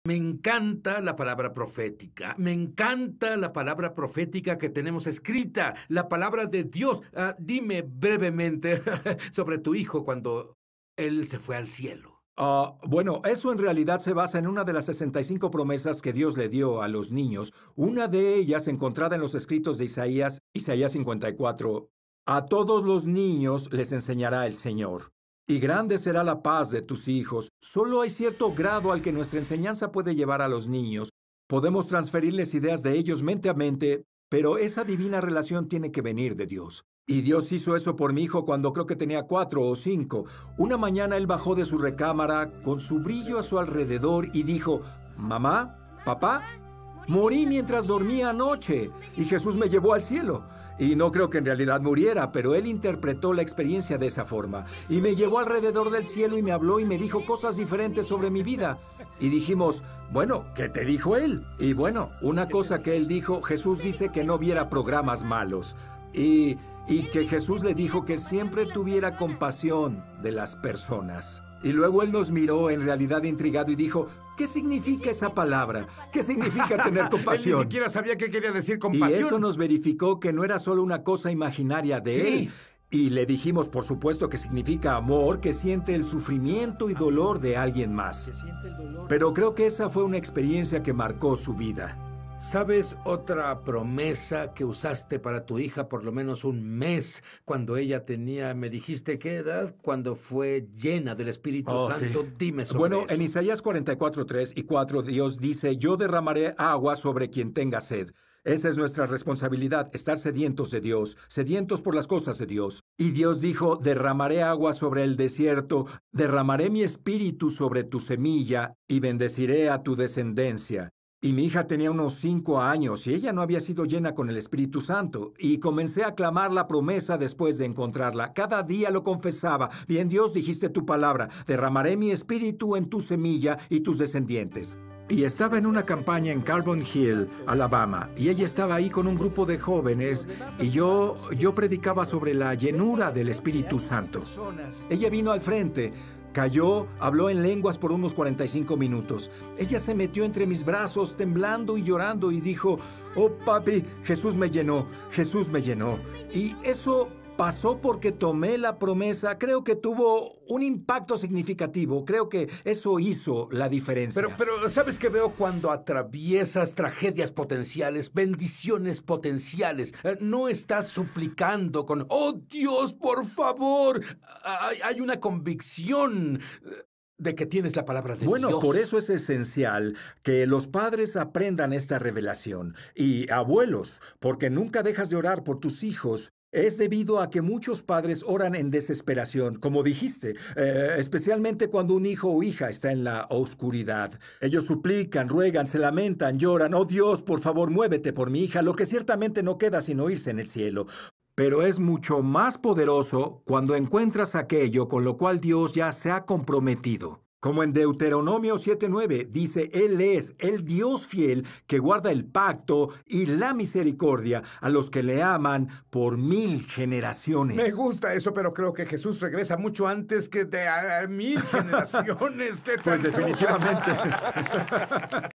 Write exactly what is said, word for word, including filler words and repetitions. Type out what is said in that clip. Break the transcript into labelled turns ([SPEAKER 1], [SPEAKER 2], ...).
[SPEAKER 1] Me encanta la palabra profética. Me encanta la palabra profética que tenemos escrita, la palabra de Dios. Uh, dime brevemente sobre tu hijo cuando él se fue al cielo.
[SPEAKER 2] Uh, bueno, eso en realidad se basa en una de las sesenta y cinco promesas que Dios le dio a los niños. Una de ellas, encontrada en los escritos de Isaías, Isaías cincuenta y cuatro. A todos los niños les enseñará el Señor. Y grande será la paz de tus hijos. Solo hay cierto grado al que nuestra enseñanza puede llevar a los niños. Podemos transferirles ideas de ellos mente a mente, pero esa divina relación tiene que venir de Dios. Y Dios hizo eso por mi hijo cuando creo que tenía cuatro o cinco. Una mañana él bajó de su recámara con su brillo a su alrededor y dijo, «Mamá, papá, morí mientras dormía anoche y Jesús me llevó al cielo». Y no creo que en realidad muriera, pero él interpretó la experiencia de esa forma. Y me llevó alrededor del cielo y me habló y me dijo cosas diferentes sobre mi vida. Y dijimos, bueno, ¿qué te dijo él? Y bueno, una cosa que él dijo, Jesús dice que no viera programas malos. Y, y que Jesús le dijo que siempre tuviera compasión de las personas. Y luego él nos miró en realidad intrigado y dijo, ¿qué significa esa palabra? ¿Qué significa tener compasión?
[SPEAKER 1] Él ni siquiera sabía qué quería decir compasión.
[SPEAKER 2] Y eso nos verificó que no era solo una cosa imaginaria de
[SPEAKER 1] sí.
[SPEAKER 2] él. Y le dijimos, por supuesto, que significa amor, que siente el sufrimiento y dolor de alguien más. Pero creo que esa fue una experiencia que marcó su vida.
[SPEAKER 1] ¿Sabes otra promesa que usaste para tu hija por lo menos un mes cuando ella tenía, me dijiste qué edad, cuando fue llena del Espíritu
[SPEAKER 2] oh,
[SPEAKER 1] Santo?
[SPEAKER 2] Sí.
[SPEAKER 1] Dime sobre
[SPEAKER 2] bueno,
[SPEAKER 1] eso.
[SPEAKER 2] Bueno, en Isaías cuarenta y cuatro, tres y cuatro, Dios dice, yo derramaré agua sobre quien tenga sed. Esa es nuestra responsabilidad, estar sedientos de Dios, sedientos por las cosas de Dios. Y Dios dijo, derramaré agua sobre el desierto, derramaré mi espíritu sobre tu semilla y bendeciré a tu descendencia. Y mi hija tenía unos cinco años y ella no había sido llena con el Espíritu Santo. Y comencé a clamar la promesa después de encontrarla. Cada día lo confesaba. Bien, Dios, dijiste tu palabra. Derramaré mi espíritu en tu semilla y tus descendientes. Y estaba en una campaña en Carbon Hill, Alabama. Y ella estaba ahí con un grupo de jóvenes. Y yo, yo predicaba sobre la llenura del Espíritu Santo. Ella vino al frente. Cayó, habló en lenguas por unos cuarenta y cinco minutos. Ella se metió entre mis brazos, temblando y llorando, y dijo, oh papi, Jesús me llenó, Jesús me llenó. Y eso pasó porque tomé la promesa. Creo que tuvo un impacto significativo. Creo que eso hizo la diferencia.
[SPEAKER 1] Pero, pero ¿sabes qué veo cuando atraviesas tragedias potenciales, bendiciones potenciales? Eh, no estás suplicando con, oh Dios, por favor. Hay, hay una convicción de que tienes la palabra de
[SPEAKER 2] bueno,
[SPEAKER 1] Dios.
[SPEAKER 2] Bueno, por eso es esencial que los padres aprendan esta revelación. Y abuelos, porque nunca dejas de orar por tus hijos. Es debido a que muchos padres oran en desesperación, como dijiste, eh, especialmente cuando un hijo o hija está en la oscuridad. Ellos suplican, ruegan, se lamentan, lloran. Oh Dios, por favor, muévete por mi hija, lo que ciertamente no queda sin oírse en el cielo. Pero es mucho más poderoso cuando encuentras aquello con lo cual Dios ya se ha comprometido. Como en Deuteronomio siete nueve, dice, Él es el Dios fiel que guarda el pacto y la misericordia a los que le aman por mil generaciones.
[SPEAKER 1] Me gusta eso, pero creo que Jesús regresa mucho antes que de a, a mil generaciones. ¿Qué tal?
[SPEAKER 2] Pues definitivamente.